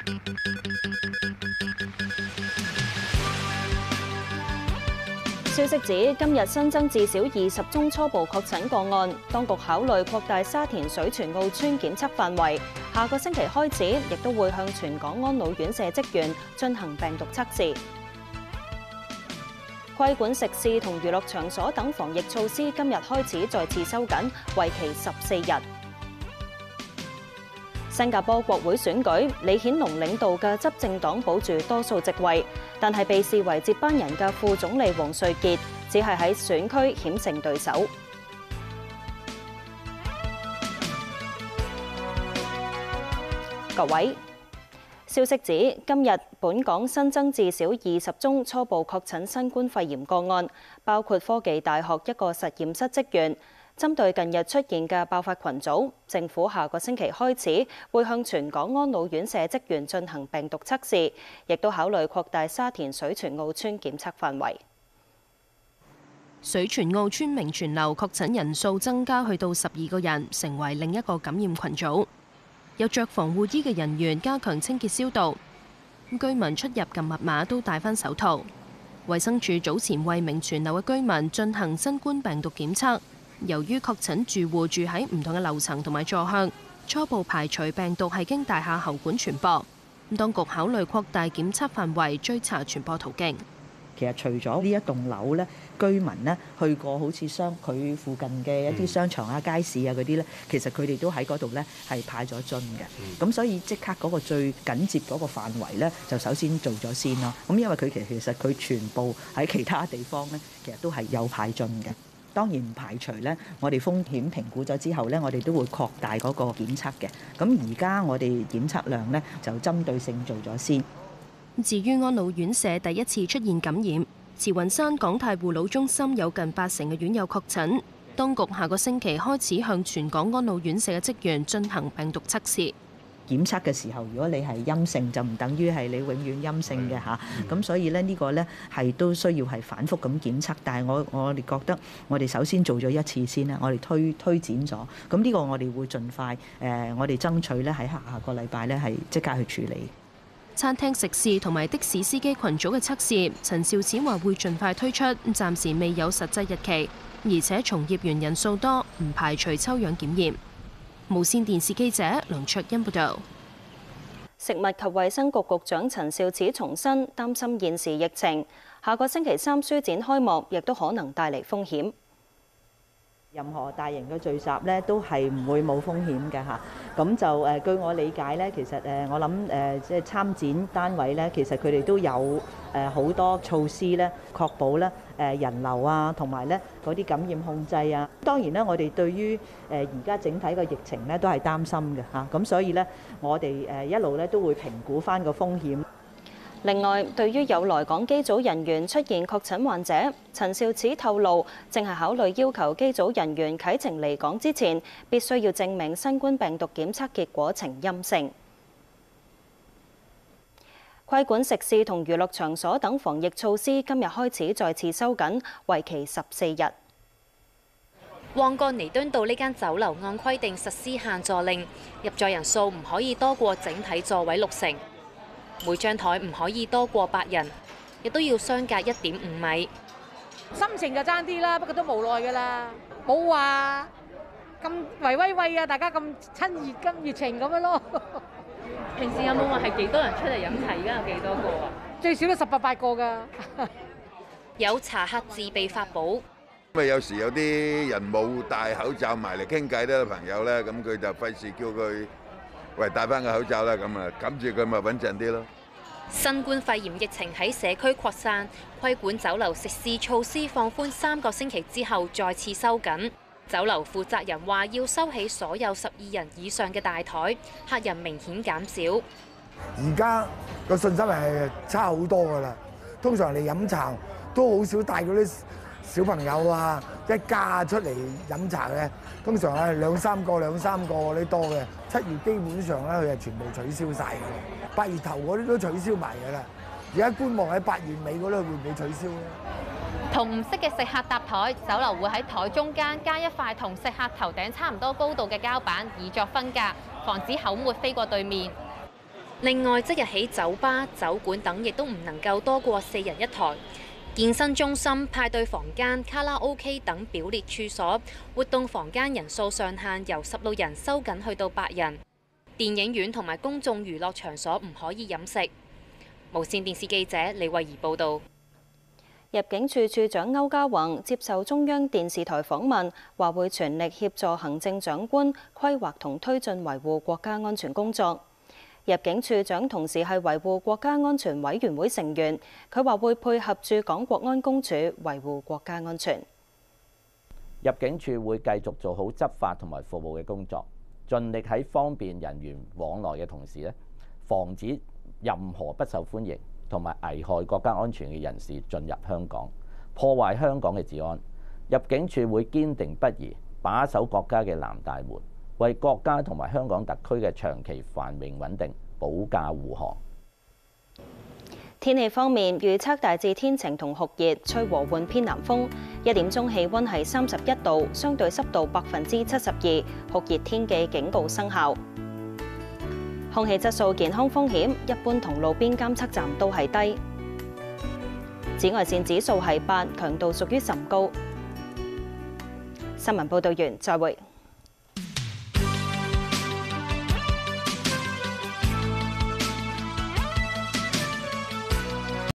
消息指，今日新增至少20宗初步確診個案，當局考慮擴大沙田水泉澳村檢測範圍。下個星期開始，亦都會向全港安老院舍職員進行病毒測試。規管食肆同娛樂場所等防疫措施今日開始再次收緊，為期14日。新加坡國會選舉，李顯龍領導嘅執政黨保住多數席位，但係被視為接班人嘅副總理王瑞傑只係喺選區險勝對手。各位，消息指今日本港新增至少20宗初步確診新冠肺炎個案，包括科技大學一個實驗室職員。針對近日出現嘅爆發群組，政府下個星期開始會向全港安老院舍職員進行病毒測試，亦都考慮擴大沙田水泉澳村檢測範圍。 水泉澳村明泉樓確診人數增加去到12個人，成為另一個感染群組。有着防護衣嘅人員加強清潔消毒，居民出入撳密碼都戴返手套。衛生署早前為明泉樓嘅居民進行新冠病毒檢測。由於確診住戶住喺唔同嘅樓層同埋座向，初步排除病毒係經大廈喉管傳播。當局考慮擴大檢測範圍，追查傳播途徑。 其實除咗呢一棟樓咧，居民咧去過好似佢附近嘅一啲商場啊、街市啊嗰啲咧，其實佢哋都喺嗰度咧係派咗樽嘅。咁所以即刻嗰個最緊接嗰個範圍咧，就首先做咗先咯。咁因為佢其實佢全部喺其他地方咧，其實都係有派樽嘅。當然唔排除咧，我哋風險評估咗之後咧，我哋都會擴大嗰個檢測嘅。咁而家我哋檢測量咧就針對性做咗先。 至於安老院舍第一次出現感染，慈雲山港泰護老中心有近80%嘅院友確診，當局下個星期開始向全港安老院舍嘅職員進行病毒測試。 檢測嘅時候，如果你係陰性，就唔等於係你永遠陰性嘅嚇。咁所以咧，呢個咧係都需要係反覆咁檢測。但係我哋覺得，我哋首先做咗一次先啦，我哋推展咗。咁呢個我哋會盡快我哋爭取咧喺下個禮拜咧係即刻去處理。 餐廳食肆同埋的士司機群組嘅測試，陳肇始話會盡快推出，暫時未有實際日期，而且從業員人數多，唔排除抽樣檢驗。無線電視記者梁卓欣報導。 食物及衛生局局長陳肇始重申，擔心現時疫情，下個星期3書展開幕，亦都可能帶嚟風險。 任何大型嘅聚集咧，都係唔會冇風險嘅嚇。咁就據我理解咧，其實我諗即係參展單位咧，其實佢哋都有好多措施咧，確保咧人流啊，同埋咧嗰啲感染控制啊。當然咧，我哋對於而家整體嘅疫情咧都係擔心嘅嚇。咁所以咧，我哋一路咧都會評估返個風險。 另外，對於有來港機組人員出現確診患者，陳肇始透露，正係考慮要求機組人員啟程離港之前，必須要證明新冠病毒檢測結果呈陰性。規管食肆同娛樂場所等防疫措施今日開始再次收緊，為期14日。 旺角彌敦道呢間酒樓按規定實施限座令，入座人數唔可以多過整體座位60%。每張台唔可以多過8人，亦都要相隔1.5米。 心情就爭啲啦，不過都無奈㗎啦，冇話咁圍威啊，大家咁親熱咁熱情咁樣咯。 平時有冇話係幾多人出嚟飲茶？而家有幾多個啊？ 最少都18、8個㗎。 有茶客自備法寶。 因為有時有啲人冇戴口罩埋嚟傾偈咧，朋友咧，咁佢就費事叫佢。喂，戴翻個口罩啦，咁啊，冚住佢咪穩陣啲咯。 新冠肺炎疫情喺社區擴散，規管酒樓食肆措施放寬3個星期之後再次收緊。酒樓負責人話要收起所有12人以上嘅大台，客人明顯減少。 而家個信心係差好多㗎啦。通常嚟飲茶都好少帶嗰啲小朋友啊，一家出嚟飲茶嘅，通常係兩三個嗰啲多嘅。7月基本上咧，佢係全部取消晒嘅。8月頭嗰啲都取消埋㗎啦。而家觀望喺8月尾嗰度會唔會取消咧？ 同唔識嘅食客搭台，酒樓會喺台中間加一塊同食客頭頂差唔多高度嘅膠板，以作分隔，防止口沫飛過對面。 另外，即日起酒吧、酒館等亦都唔能夠多過4人一台。健身中心、派對房間、卡拉 OK 等表列處所，活動房間人數上限由16人收緊去到8人。電影院同埋公眾娛樂場所唔可以飲食。無線電視記者李慧儀報導。 入境處處長歐家宏接受中央電視台訪問，話會全力協助行政長官規劃同推進維護國家安全工作。入境處長同時係維護國家安全委員會成員，佢話會配合駐港國安公署維護國家安全。 入境處會繼續做好執法同埋服務嘅工作，盡力喺方便人員往來嘅同時咧，防止任何不受歡迎同埋危害國家安全嘅人士進入香港，破壞香港嘅治安。入境處會堅定不移把守國家嘅南大門，為國家同埋香港特區嘅長期繁榮穩定保駕護航。 天氣方面，預測大致天晴同酷熱，吹和緩偏南風。1點鐘氣温係31度，相對濕度72%，酷熱天氣警告生效。空氣質素健康風險，一般同路邊監測站都係低。紫外線指數係8，強度屬於甚高。新聞報導完，再會。